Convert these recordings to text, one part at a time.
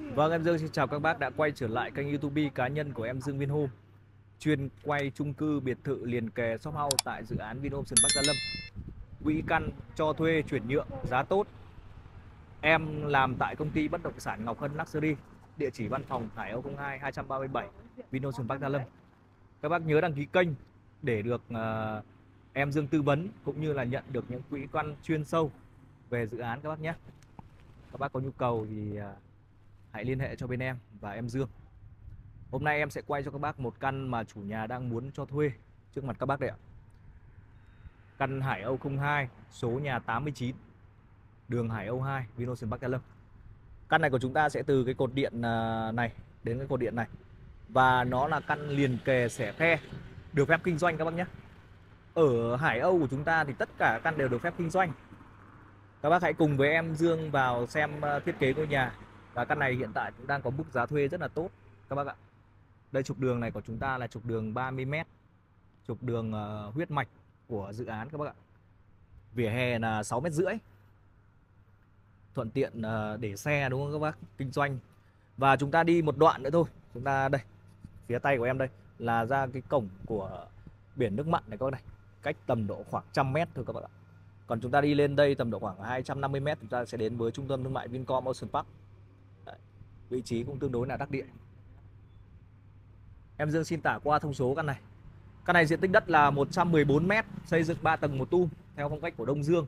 Vâng, em Dương xin chào các bác đã quay trở lại kênh YouTube cá nhân của em Dương Vinhome, chuyên quay chung cư biệt thự liền kề shop house tại dự án Vinhome Sơn Bắc Gia Lâm. Quỹ căn cho thuê chuyển nhượng giá tốt. Em làm tại công ty bất động sản Ngọc Hân Luxury, địa chỉ văn phòng Hải Âu 02 237 Vinhome Sơn Bắc Gia Lâm. Các bác nhớ đăng ký kênh để được em Dương tư vấn cũng như là nhận được những quỹ căn chuyên sâu về dự án các bác nhé. Các bác có nhu cầu thì hãy liên hệ cho bên em và em Dương. Hôm nay em sẽ quay cho các bác một căn mà chủ nhà đang muốn cho thuê trước mặt các bác đây ạ. Căn Hải Âu 02, số nhà 89, đường Hải Âu 2, Vinhome Bắc Gia Lâm. Căn này của chúng ta sẽ từ cái cột điện này đến cái cột điện này. Và nó là căn liền kề xẻ khe, được phép kinh doanh các bác nhé. Ở Hải Âu của chúng ta thì tất cả căn đều được phép kinh doanh. Các bác hãy cùng với em Dương vào xem thiết kế ngôi nhà. Và căn này hiện tại cũng đang có mức giá thuê rất là tốt các bác ạ. Đây, trục đường này của chúng ta là trục đường 30m, trục đường huyết mạch của dự án các bác ạ. Vỉa hè là 6,5 m, thuận tiện để xe đúng không các bác, kinh doanh. Và chúng ta đi một đoạn nữa thôi, chúng ta đây, phía tay của em đây là ra cái cổng của biển nước mặn này các bác này, cách tầm độ khoảng 100m thôi các bác ạ. Còn chúng ta đi lên đây tầm độ khoảng 250m, chúng ta sẽ đến với trung tâm thương mại Vincom Ocean Park. Đấy, vị trí cũng tương đối là đắc địa. Em Dương xin tả qua thông số căn này. Căn này diện tích đất là 114m, xây dựng 3 tầng 1 tum theo phong cách của Đông Dương.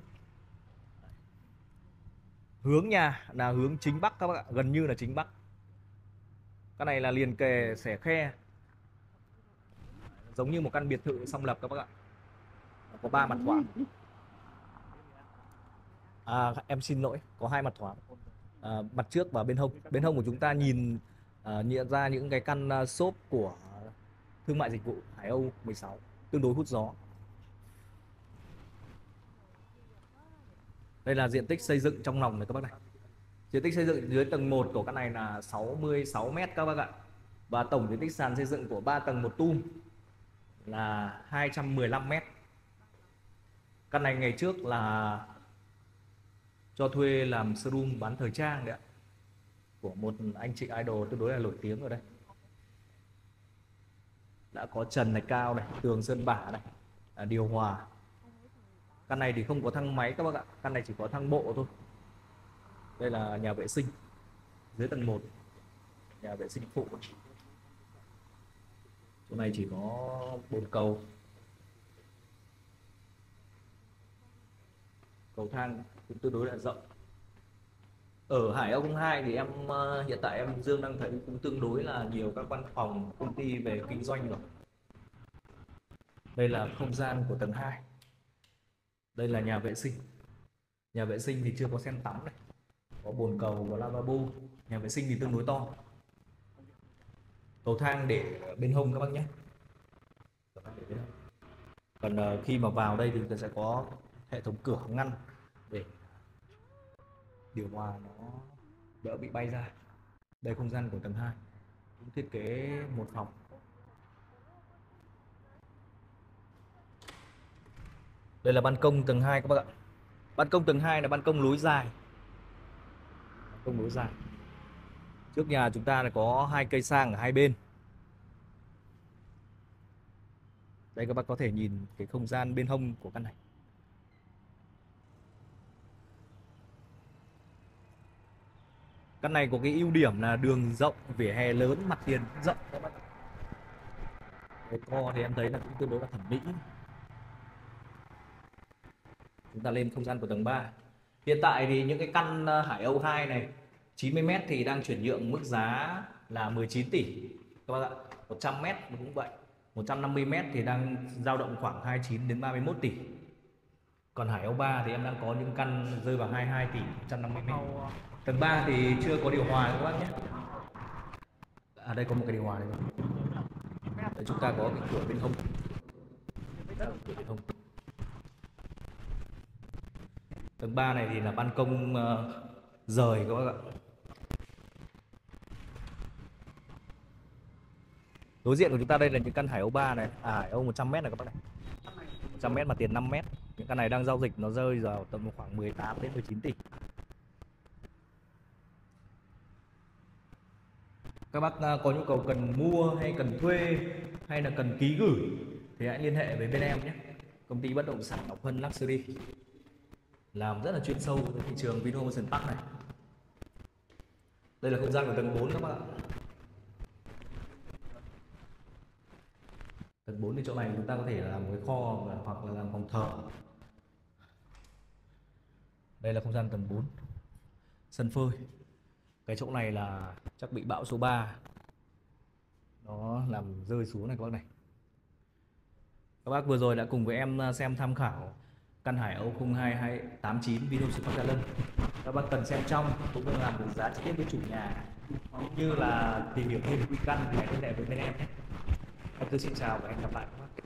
Hướng nhà là hướng chính bắc các bác ạ, gần như là chính bắc. Căn này là liền kề xẻ khe, giống như một căn biệt thự song lập các bác ạ. Có 3 mặt thoáng. Em xin lỗi, có 2 mặt thoáng. Mặt trước và bên hông. Bên hông của chúng ta nhìn nhận ra những cái căn shop của thương mại dịch vụ Hải Âu 16, tương đối hút gió. Đây là diện tích xây dựng trong lòng này các bác này. Diện tích xây dựng dưới tầng 1 của căn này là 66m các bác ạ. Và tổng diện tích sàn xây dựng của 3 tầng 1 tum là 215m. Căn này ngày trước là cho thuê làm showroom bán thời trang đấy ạ, của một anh chị idol tương đối là nổi tiếng ở đây. Đã có trần này cao này, tường sơn bả này, điều hòa. Căn này thì không có thang máy các bác ạ, căn này chỉ có thang bộ thôi. Đây là nhà vệ sinh dưới tầng 1, nhà vệ sinh phụ. Chỗ này chỉ có bồn cầu, cầu thang cũng tương đối là rộng. Ở Hải Âu 2 thì em hiện tại em Dương đang thấy cũng tương đối là nhiều các văn phòng công ty về kinh doanh rồi. Đây là không gian của tầng 2. Đây là nhà vệ sinh. Nhà vệ sinh thì chưa có sen tắm này, có bồn cầu, có lavabo. Nhà vệ sinh thì tương đối to. Cầu thang để bên hông các bác nhé. Còn khi mà vào đây thì chúng ta sẽ có hệ thống cửa ngăn để điều hòa nó đỡ bị bay ra. Đây không gian của tầng 2, cũng thiết kế một phòng. Đây là ban công tầng 2 các bác ạ. Ban công tầng 2 là ban công lối dài. Ban công lối dài. Trước nhà chúng ta là có 2 cây xang ở hai bên. Đây các bác có thể nhìn cái không gian bên hông của căn này. Căn này có cái ưu điểm là đường rộng, vỉa hè lớn, mặt tiền rộng các bác. Cái co thì em thấy là cũng tương đối là thẩm mỹ. Chúng ta lên không gian của tầng 3. Hiện tại thì những cái căn Hải Âu 2 này 90m thì đang chuyển nhượng mức giá là 19 tỷ các bác ạ. 100m cũng vậy. 150m thì đang dao động khoảng 29 đến 31 tỷ. Còn Hải Âu 3 thì em đang có những căn rơi vào 22 tỷ 150m. Tầng 3 thì chưa có điều hòa các bác nhé. Đây có một cái điều hòa này. Đây, chúng ta có cái cửa bên hông. Cửa bên hông. Tầng 3 này thì là ban công rời các bác ạ. Đối diện của chúng ta đây là những căn Hải Âu 3 này, Hải Âu 100m này các bác này. 100m mà tiền 5m. Những căn này đang giao dịch nó rơi vào tầm khoảng 18 đến 19 tỷ. Các bác có nhu cầu cần mua hay cần thuê hay là cần ký gửi thì hãy liên hệ với bên em nhé. Công ty bất động sản Ngọc Hân Luxury làm rất là chuyên sâu với thị trường Vinhome Ocean Park này. Đây là không gian của tầng 4 các bạn ạ. Tầng 4 thì chỗ này chúng ta có thể làm cái kho hoặc là làm phòng thờ. Đây là không gian tầng 4, sân phơi. Cái chỗ này là chắc bị bão số 3 nó làm rơi xuống này các bác này. Các bác vừa rồi đã cùng với em xem tham khảo căn Hải Âu 02289 Vinhome Ocean Park Gia Lâm. Các bác cần xem trong cũng như làm được giá trực tiếp với chủ nhà cũng như là tìm hiểu thêm quy căn thì hãy liên hệ với bên em nhé. Em xin chào và hẹn gặp lại các bác.